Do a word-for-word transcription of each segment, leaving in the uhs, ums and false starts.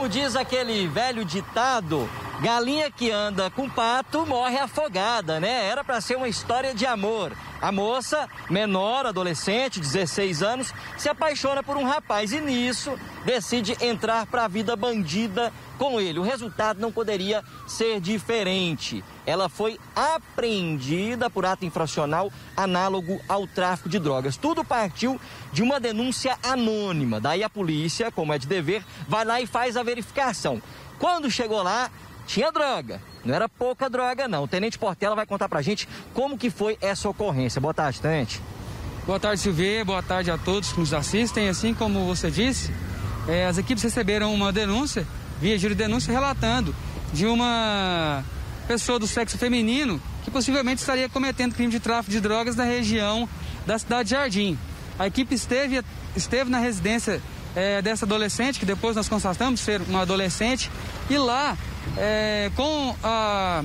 Como diz aquele velho ditado, galinha que anda com pato morre afogada, né? Era para ser uma história de amor. A moça, menor, adolescente, dezesseis anos, se apaixona por um rapaz e nisso decide entrar para a vida bandida com ele. O resultado não poderia ser diferente. Ela foi apreendida por ato infracional análogo ao tráfico de drogas. Tudo partiu de uma denúncia anônima. Daí a polícia, como é de dever, vai lá e faz a verificação. Quando chegou lá, tinha droga. Não era pouca droga, não. O Tenente Portela vai contar pra gente como que foi essa ocorrência. Boa tarde, Tenente. Boa tarde, Silvia. Boa tarde a todos que nos assistem. Assim como você disse, é, as equipes receberam uma denúncia, via giro de denúncia, relatando de uma pessoa do sexo feminino que possivelmente estaria cometendo crime de tráfico de drogas na região da cidade de Jardim. A equipe esteve, esteve na residência é, dessa adolescente, que depois nós constatamos ser uma adolescente, e lá, é, com a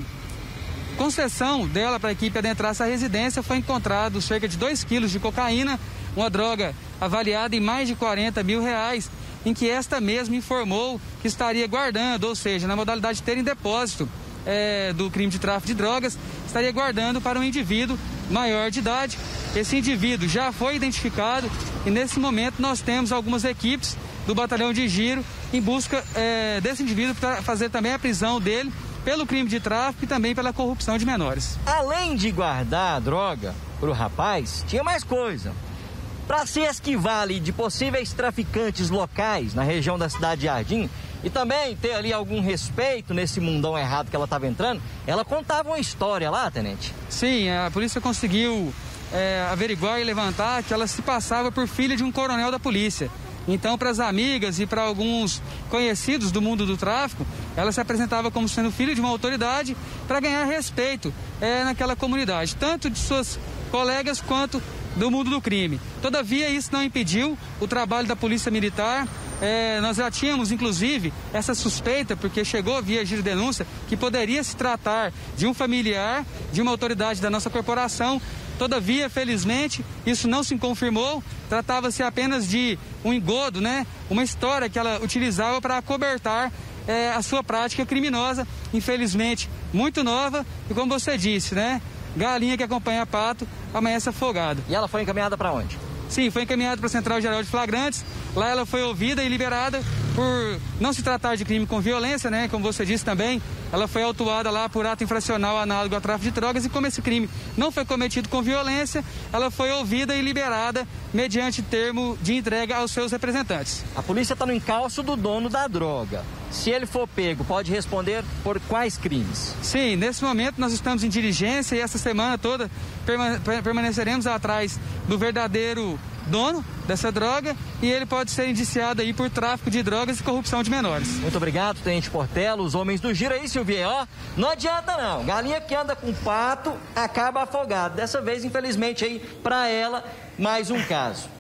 concessão dela para a equipe adentrar essa residência, foi encontrado cerca de dois quilos de cocaína, uma droga avaliada em mais de quarenta mil reais, em que esta mesma informou que estaria guardando, ou seja, na modalidade de ter em depósito é, do crime de tráfico de drogas, estaria guardando para um indivíduo maior de idade. Esse indivíduo já foi identificado e nesse momento nós temos algumas equipes do batalhão de giro em busca é, desse indivíduo para fazer também a prisão dele pelo crime de tráfico e também pela corrupção de menores. Além de guardar a droga para o rapaz, tinha mais coisa. Para se esquivar ali de possíveis traficantes locais na região da cidade de Jardim e também ter ali algum respeito nesse mundão errado que ela estava entrando, ela contava uma história lá, Tenente? Sim, a polícia conseguiu é, averiguar e levantar que ela se passava por filha de um coronel da polícia. Então, para as amigas e para alguns conhecidos do mundo do tráfico, ela se apresentava como sendo filha de uma autoridade para ganhar respeito é, naquela comunidade, tanto de suas colegas quanto do mundo do crime. Todavia, isso não impediu o trabalho da Polícia Militar. É, nós já tínhamos, inclusive, essa suspeita, porque chegou via giro de denúncia, que poderia se tratar de um familiar, de uma autoridade da nossa corporação. Todavia, felizmente, isso não se confirmou. Tratava-se apenas de um engodo, né? Uma história que ela utilizava para acobertar é, a sua prática criminosa, infelizmente, muito nova. E como você disse, né? Galinha que acompanha pato, amanhece afogado. E ela foi encaminhada para onde? Sim, foi encaminhada para a Central Geral de Flagrantes. Lá ela foi ouvida e liberada por não se tratar de crime com violência, né? Como você disse também, ela foi autuada lá por ato infracional análogo ao tráfico de drogas e como esse crime não foi cometido com violência, ela foi ouvida e liberada mediante termo de entrega aos seus representantes. A polícia está no encalço do dono da droga. Se ele for pego, pode responder por quais crimes? Sim, nesse momento nós estamos em diligência e essa semana toda permaneceremos atrás do verdadeiro dono dessa droga e ele pode ser indiciado aí por tráfico de drogas e corrupção de menores. Muito obrigado, Tenente Portela, os homens do giro aí, Silvia, ó, não adianta não, galinha que anda com pato acaba afogada. Dessa vez, infelizmente, aí, para ela, mais um caso.